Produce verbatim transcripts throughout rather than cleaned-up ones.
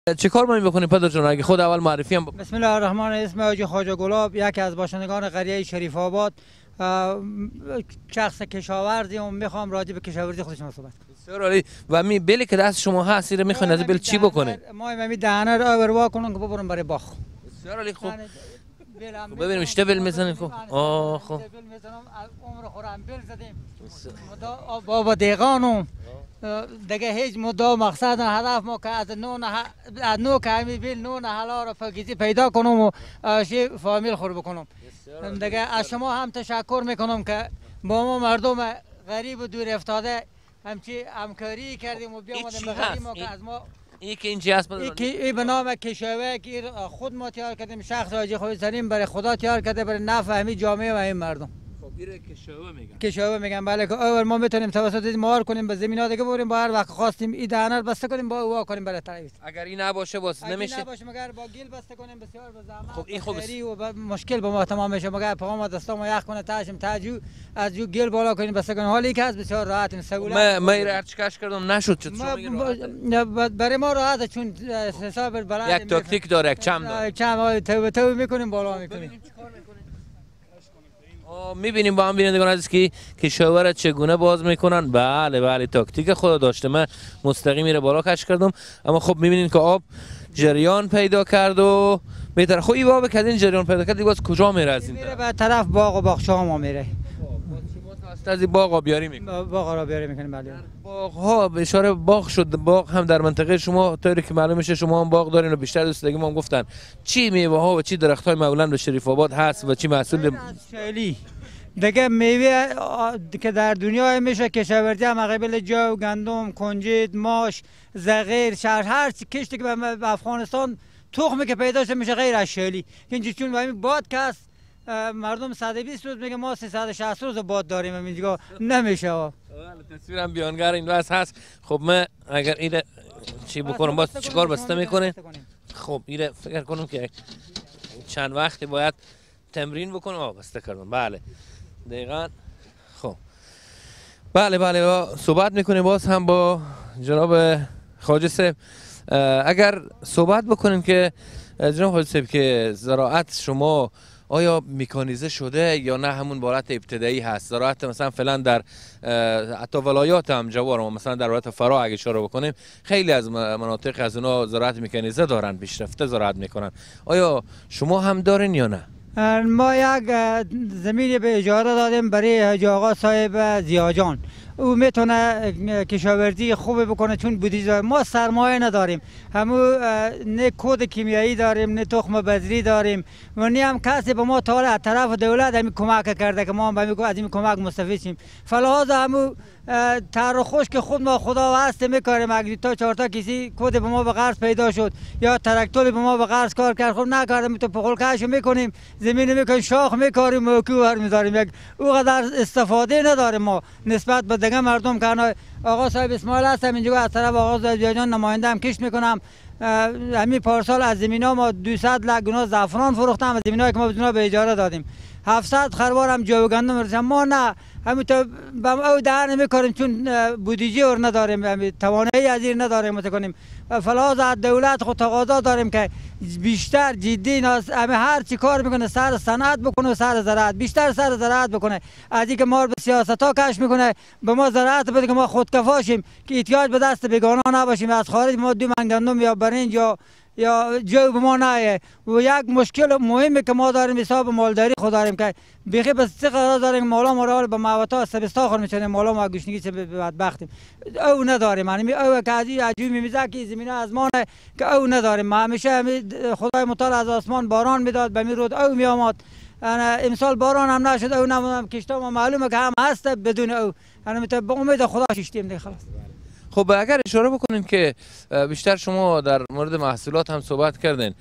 چه کار باید بکنیم پدر جان؟ اگه خود اول معرفی هم بسم الله الرحمن الرحیم. اسم حاجی خواجه گلاب، یکی از باشندگان قریه شریف آباد، شخص کشاورزی و میخوام راجع به کشاورزی خودشون صحبت کنم. بسیار عالی. و می بلی که دست شما هست رو میخواین از بل چی بکنه؟ ما می دانه رو آوروا کنم که ببرم برای باغ. بسیار عالی. خوب ببینیم اشته بل میزنیم. خب آه خب بل میزنم عمر خورم بل زدیم بابا دیگانو دیگه هیچ مدعا مقصد هدف ما که از نون از نو که همی بیل نون حلال رو فقیزی پیدا کنم و شی فامیل خور بکنم. دیگه از شما هم تشکر میکنم که با ما مردم غریب و دور افتاده همچی همکاری کردیم و بیامدیم به غریب ما که از ما این که اینجا هست این به نام کشاوه که خود ما تیار کردیم، شخص حاجی خواجه سلیم برای خدا تیار کرده برای نفع همین جامعه و این مردم. کشاوه میگن. کشاوه میگن بله، که اول ما میتونیم توسط مار کنیم به زمین ها دیگه بریم با هر وقت خواستیم این دهنه بسته کنیم با او کنیم برای طرف. اگر این نباشه باز نمیشه. اگر نباشه مگر با گل بسته کنیم بسیار به زحمت. خب این خوب و مشکل با ما تمام میشه، مگر پا ما دستا ما یخ کنه تاشم تاجو از جو گل بالا کنیم بسته کنیم. حالی که از بسیار راحتیم سهولت. ما ما را چکش کردم نشد چطور برای ما راحت چون حساب بلند یک تاکتیک داره، یک چم داره. چم تو تو میکنیم بالا میکنیم. میبینیم با هم بینندگان عزیز که کشاورز چگونه باز میکنن. بله بله تاکتیک خود داشته. من مستقیم میره بالا کش کردم، اما خب میبینین که آب جریان پیدا کرد و بهتر. خب این آب که این جریان پیدا کرد باز کجا میره؟ از این میره به طرف باغ و باغچه ها ما میره. از این باغ آبیاری میکنه. باغ آبیاری میکنیم بله. باغ ها به اشاره باغ شد. باغ هم در منطقه شما طوری که معلوم میشه شما هم باغ دارین و بیشتر دوستگی ما هم گفتن چی میوه ها و چی درخت های معمولا به شریف آباد هست و چی محصول شیلی دیگه میوه که در دنیا میشه کشاورزی هم قبل جو، گندم، کنجد، ماش، زغیر، شهر هر چی کشتی که به افغانستان تخمی که پیدا شده میشه غیر از شیلی. اینجا چون همین باد کس مردم صد و بیست روز میگه ما سیصد و شصت روز باد داریم همین دیگه نمیشه. تصویرم بیانگر این بس هست. خب من اگر این چی بکنم باز چیکار بسته میکنه؟ خب این فکر کنم که چند وقتی باید تمرین بکنم. آه بسته کردم. بله دقیقاً. خب بله بله صحبت میکنیم باز هم با جناب خواجه صاحب. اگر صحبت بکنیم که جناب خواجه صاحب که زراعت شما آیا میکانیزه شده یا نه همون حالت ابتدایی هست؟ زراعت مثلا فعلا در حتی ولایات هم جوار، مثلا در ولایت فرا اگه اشاره بکنیم خیلی از مناطق از اونها زراعت میکانیزه دارن، پیشرفته زراعت میکنن. آیا شما هم دارین یا نه؟ ما یک زمینی به اجاره دادیم برای حاجی آقا صاحب زیاجان. او میتونه کشاورزی خوبی بکنه چون بودجه ما سرمایه نداریم. همو نه کود کیمیایی داریم نه تخم بذری داریم و نه هم کسی به ما تا از طرف دولت همین کمک کرده که ما هم از این کمک مستفید شیم. فلحاظ همو تر خوش که خود ما خدا واسطه میکاریم. اگه تا چهار تا کسی کود به ما به قرض پیدا شد یا تراکتور به ما به قرض کار کرد خب نکردیم تو پخول کش میکنیم، زمین میکنیم، شاخ میکاریم و کوهر میذاریم. یک اونقدر استفاده نداریم ما نسبت به دیگه مردم که آقا صاحب اسماعیل هستم اینجا از طرف آقا زیاجان نماینده هم کش میکنم. همین پارسال از زمینا ما دویست لک گنا زعفران فروختم از زمینایی که ما بدون به اجاره دادیم. هفتصد خروار هم جو گندم رسیدم. ما نه همین تو با او دهن میکاریم چون بودجه ور نداریم، همین توانایی از این نداریم متکنیم. فلحاظ از دولت خود تقاضا داریم که بیشتر جدی ناس همه هر چی کار میکنه سر صنعت بکنه و سر زراعت بیشتر سر زراعت بکنه. از اینکه ما به سیاست ها کش میکنه به ما زراعت بده که ما خودکفا شیم که احتیاج به دست بیگانه نباشیم. از خارج ما دو من گندم یا برنج یا یا جو به ما نه. و یک مشکل مهمی که ما داریم حساب مالداری خود داریم که بیخی بس قرار داریم مالا ما به موتا سبستا خور میشنیم مالا ما گوشنگی چه بدبختیم او نداریم. یعنی او که از عجیب میمیزه که زمینه از ما نه که او نداریم. ما همیشه خدای متعال از آسمان باران میداد به می رود او می آمد. امسال باران هم نشد او نمودم کشتا ما معلومه که هم هست بدون او. یعنی به امید خدا شیشتیم دیگه خلاص. خب اگر اشاره بکنیم که بیشتر شما در مورد محصولات هم صحبت کردین،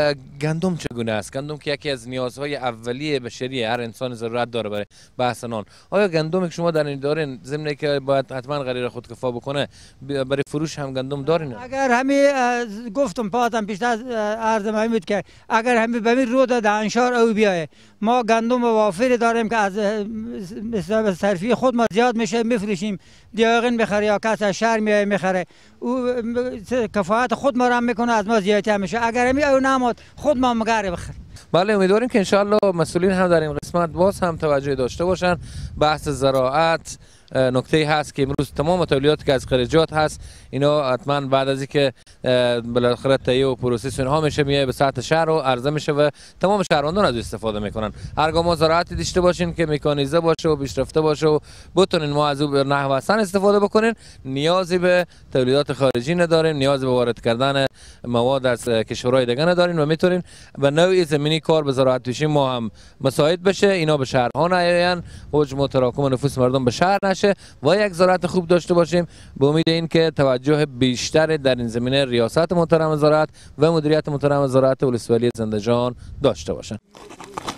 گندم چگونه است؟ گندم که یکی از نیازهای اولیه بشری هر انسان ضرورت داره برای بحث نان. آیا گندم که شما در این دارین ضمن که باید حتما غیر خودکفا بکنه برای فروش هم گندم دارین؟ اگر همین گفتم پاتم بیشتر عرض می‌کنم که اگر همین به رود دانشار او بیایه ما گندم وافری داریم که از صرفی خود ما زیاد میشه میفروشیم. دیاغین بخری یا کس از شهر میای میخره او کفایت خود ما را میکنه از ما زیادی میشه اگر می او نماد خود ما مگره بخر. بله امیدواریم که انشالله مسئولین هم در این قسمت باز هم توجه داشته باشن. بحث زراعت نکته هست که امروز تمام تولیدات که از خارجات هست اینا حتما بعد از اینکه بالاخره تهیه و پروسس اینها میشه میاد به سطح شهر و عرضه میشه و تمام شهروندان از استفاده میکنن. هرگاه ما زراعتی داشته باشین که مکانیزه باشه و پیشرفته باشه و بتونین ما از او به نحو احسن استفاده بکنین، نیازی به تولیدات خارجی نداریم، نیازی به وارد کردن مواد از کشورهای دیگه ندارین و میتونین به نوعی زمینی کار به زراعت بشین ما هم مساعد بشه، اینا به شهرها نیاین، حجم و تراکم نفوس مردم به شهر نشه و یک زراعت خوب داشته باشیم. به امید این که توجه بیشتر در این زمینه ریاست محترم وزارت و مدیریت محترم وزارت ولسوالی زنده‌جان داشته باشند.